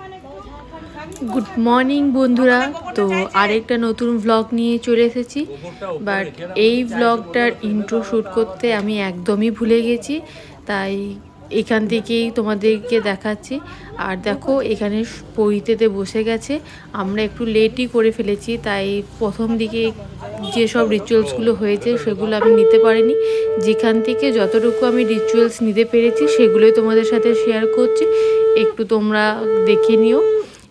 Good morning বন্ধুরা। তো আরেকটা নতুন ব্লগ নিয়ে চলে এসেছি, বাট এই ব্লগটার ইন্ট্রো শ্যুট করতে আমি একদমই ভুলে গেছি, তাই এখান থেকেই তোমাদেরকে দেখাচ্ছি। আর দেখো এখানে পৈতেতে বসে গেছে, আমরা একটু লেটই করে ফেলেছি, তাই প্রথম দিকে যেসব রিচুয়ালসগুলো হয়েছে সেগুলো আমি নিতে পারিনি। যেখান থেকে যতটুকু আমি রিচুয়ালস নিতে পেরেছি সেগুলোই তোমাদের সাথে শেয়ার করছি, একটু তোমরা দেখে নিও।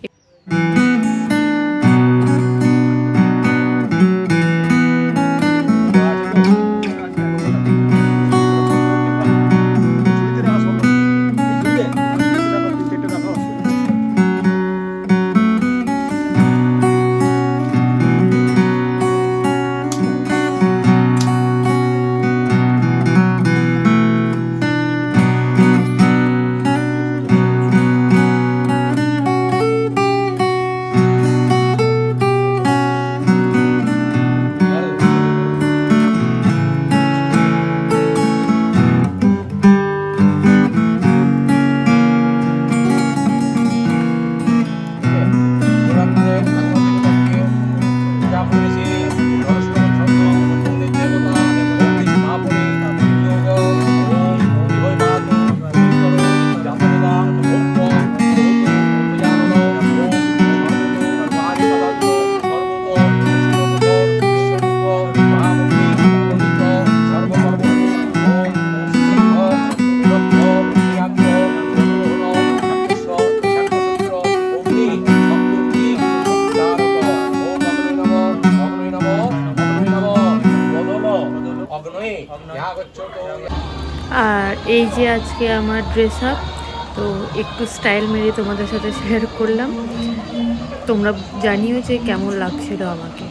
আর এই যে আজকে আমার ড্রেস আপ, তো একটু স্টাইল মেরে তোমাদের সাথে শেয়ার করলাম। তোমরা জানিও যে কেমন লাগছিল আমাকে।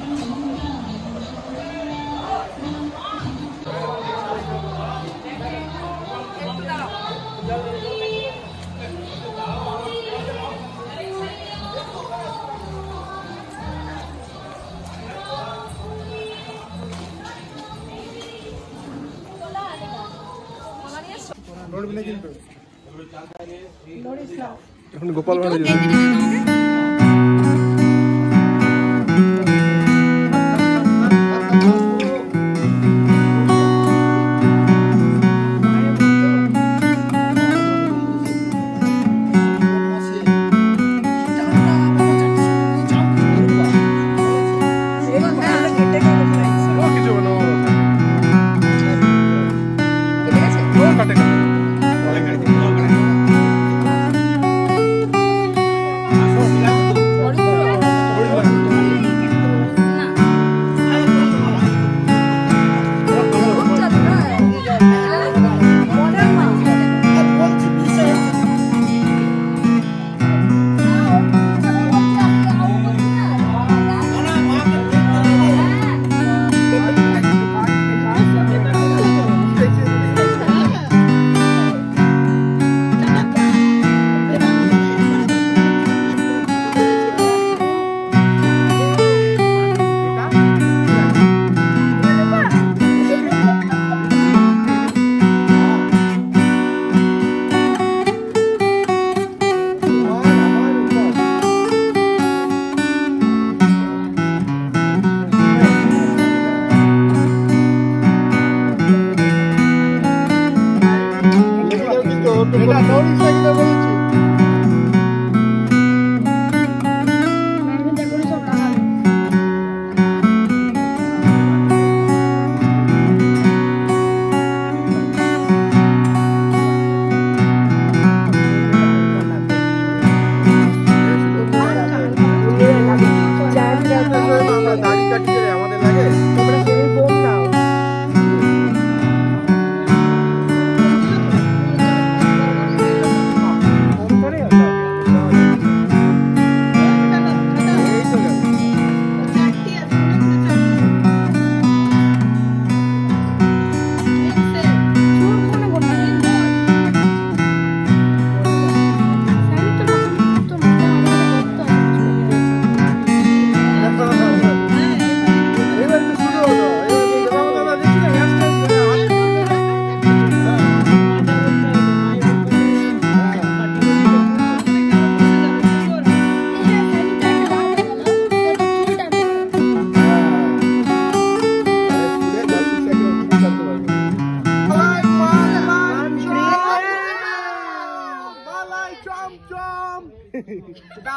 এখন গোপাল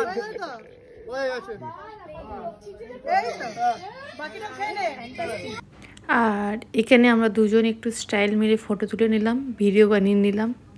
আর এখানে আমরা দুজন একটু স্টাইল মেরে ফটো তুলে নিলাম, ভিডিও বানিয়ে নিলাম।